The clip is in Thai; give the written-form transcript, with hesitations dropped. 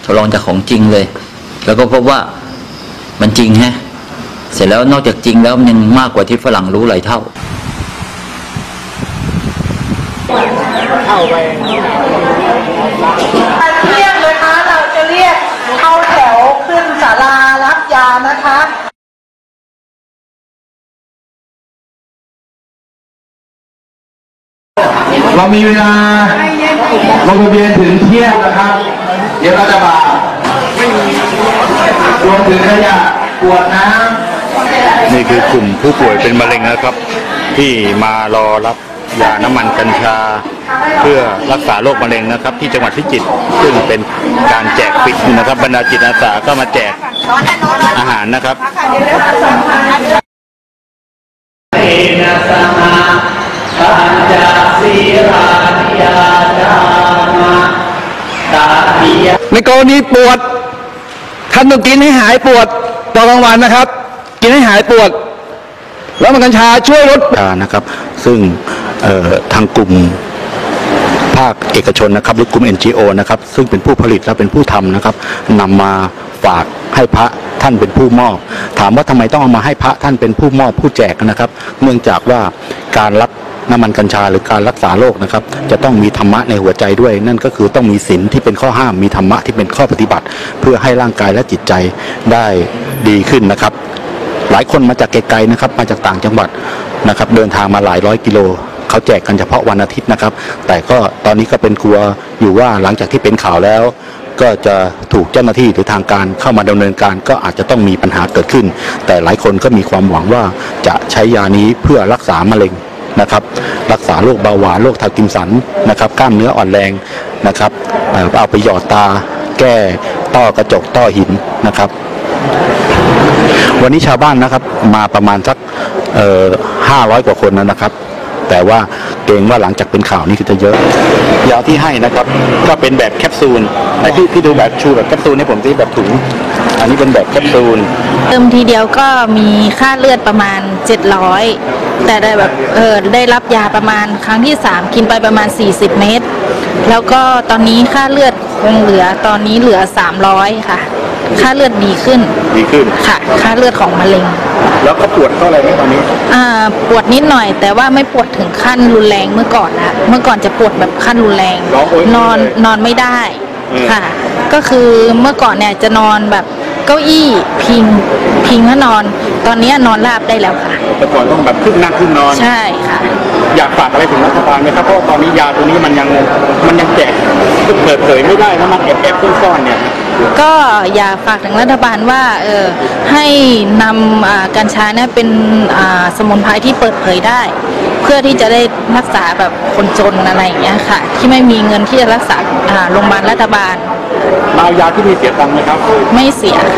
ดลองจากของจริงเลยแล้วก็พบว่ามันจริงฮะเสร็จแล้วนอกจากจริงแล้วมันยังมากกว่าที่ฝรั่งรู้หลายเท่าไปเรียกนะคะเราจะเรียกเข้าแถวขึ้นศาลารับยานะคะเรามีเวลาลงทะเบียนถึงเที่ยงนะครับเดี๋ยวเราจะมารวมถึงขยะขวดน้ำนี่คือกลุ่มผู้ป่วยเป็นมะเร็งนะครับที่มารอรับยาน้ำมันกัญชาเพื่อรักษาโรคมะเร็งนะครับที่จังหวัดพิจิตรซึ่งเป็นการแจกฟรีนะครับบรรดาจิตอาสาก็มาแจกอาหารนะครับในกรณีปวดท่านต้องกินให้หายปวดตอนกลางวันนะครับกินให้หายปวดแล้วมันกัญชาช่วยลดนะครับซึ่งทางกลุ่มภาคเอกชนนะครับหรือกลุ่ม NGO นะครับซึ่งเป็นผู้ผลิตและเป็นผู้ทำนะครับนำมาฝากให้พระท่านเป็นผู้มอบถามว่าทำไมต้องเอามาให้พระท่านเป็นผู้มอบผู้แจกนะครับเนื่องจากว่าการรับน้ำมันกัญชาหรือการรักษาโรคนะครับจะต้องมีธรรมะในหัวใจด้วยนั่นก็คือต้องมีศีลที่เป็นข้อห้ามมีธรรมะที่เป็นข้อปฏิบัติเพื่อให้ร่างกายและจิตใจได้ดีขึ้นนะครับหลายคนมาจากไกลๆนะครับมาจากต่างจังหวัดนะครับเดินทางมาหลายร้อยกิโลเขาแจกกันเฉพาะวันอาทิตย์นะครับแต่ก็ตอนนี้ก็เป็นกลัวอยู่ว่าหลังจากที่เป็นข่าวแล้วก็จะถูกเจ้าหน้าที่หรือทางการเข้ามาดำเนินการก็อาจจะต้องมีปัญหาเกิดขึ้นแต่หลายคนก็มีความหวังว่าจะใช้ยานี้เพื่อรักษามะเร็งนะครับรักษาโรคเบาหวานโรคทาร์กินสันนะครับกล้ามเนื้ออ่อนแรงนะครับเอาไปหยอดตาแก้ต้อกระจกต้อหินนะครับวันนี้ชาวบ้านนะครับมาประมาณสัก500 กว่าคนนะครับแต่ว่าเกรงว่าหลังจากเป็นข่าวนี้ก็จะเยอะยาที่ให้นะครับก็เป็นแบบแคปซูลไอ้ที่ดูแบบชูแบบแคปซูลนี่ผมที่แบบถุงอันนี้เป็นแบบแคปซูลเติมทีเดียวก็มีค่าเลือดประมาณ700แต่ได้แบบได้รับยาประมาณครั้งที่3กินไปประมาณ40 เม็ดแล้วก็ตอนนี้ค่าเลือดคงเหลือตอนนี้เหลือ300ค่ะค่าเลือดดีขึ้นค่ะค่าเลือดของมะเร็งแล้วก็ปวดก็อะไรไหมตอนนี้ปวดนิดหน่อยแต่ว่าไม่ปวดถึงขั้นรุนแรงเมื่อก่อนนะเมื่อก่อนจะปวดแบบขั้นรุนแรงนอนไม่ได้ค่ะก็คือเมื่อก่อนเนี่ยจะนอนแบบเก้าอี้พิงแล้วนอนตอนนี้นอนราบได้แล้วค่ะแต่ก่อนต้องแบบขึ้นนั่งขึ้นนอนใช่ค่ะอยากฝากอะไรถึงรัฐบาลไหมครับเพราะตอนนี้ยาตัวนี้มันยังแจกเปิดเผยไม่ได้นะมันแอบซ่อนเนี่ยก็อยากฝากถึงรัฐบาลว่าให้นำกัญชาเนี่ยเป็นสมุนไพรที่เปิดเผยได้เพื่อที่จะได้รักษาแบบคนจนอะไรอย่างเงี้ยค่ะที่ไม่มีเงินที่จะรักษาโรงพยาบาลรัฐบาลมายาที่มีเสียตังค์ไหมครับไม่เสีย